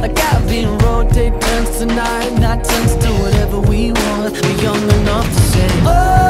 A cabin rotate turns to night, night turns to whatever we want. We're young enough to say, oh.